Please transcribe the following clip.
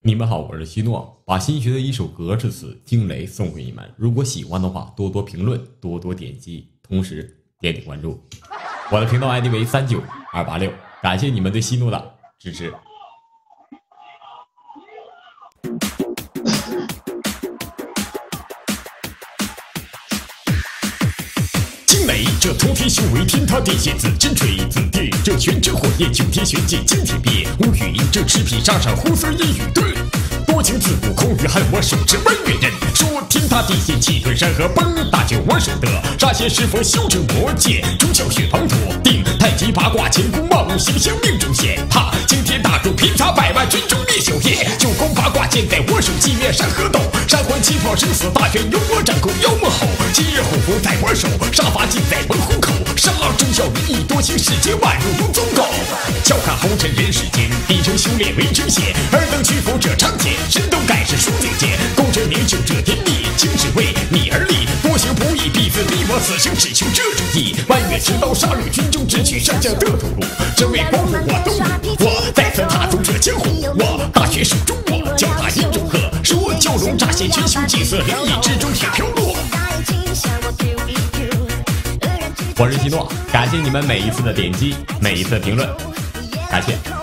你们好，我是希诺，把新学的一首格式词惊雷送给你们。如果喜欢的话，多多评论，多多点击，同时点点关注。我的频道 ID 为39286，感谢你们对希诺的支持。惊雷，这通天修为，天塌地陷，紫金锤紫电，这玄之火焰，九天玄剑，惊天变。乌云，这赤壁沙上，胡思阴雨对。多情自古空余恨，我手持弯月刃。说天塌地陷，气吞山河，崩大酒我手得。杀仙师佛修成魔界，忠孝血滂沱。定太极八卦，乾坤万物形象命中显。哈，惊天大柱，平察百万军中灭小夜。九宫八卦剑在我手，击灭山河斗。山环气泡生死大权，由我掌控妖魔吼。今日虎符在我手，杀伐尽在文虎口。杀忠孝仁义，多情世间万入如宗狗。笑看红尘人世间，底层修炼为真仙。尔等屈服这长剑，神都盖世书境界。功成名就这天地，青史为你而立。多行不义必自毙，我此生只求这主义。弯月持刀杀入军中，直取上将的头颅。真为光复我东吴，我再次踏足这江湖。我大学手中我脚踏阴中鹤，说蛟龙乍现，群雄祭祀，灵异之中雪飘落。我是希诺，感谢你们每一次的点击，每一次的评论，感谢。